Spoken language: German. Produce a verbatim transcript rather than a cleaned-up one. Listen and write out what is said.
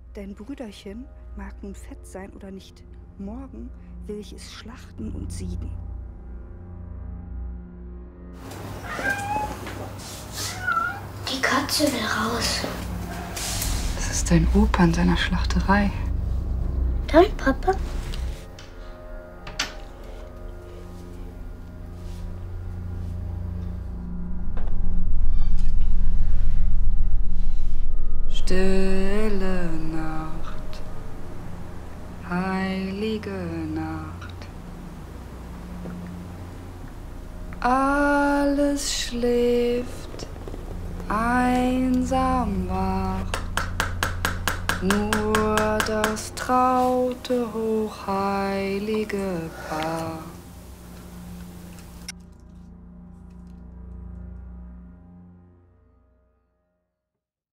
Dein Brüderchen mag nun fett sein oder nicht. Morgen will ich es schlachten und sieden. Die Katze will raus. Das ist dein Opa in seiner Schlachterei. Dein Papa? Stille Nacht, heilige Nacht. Alles schläft, einsam wacht. Nur das traute, hochheilige Paar.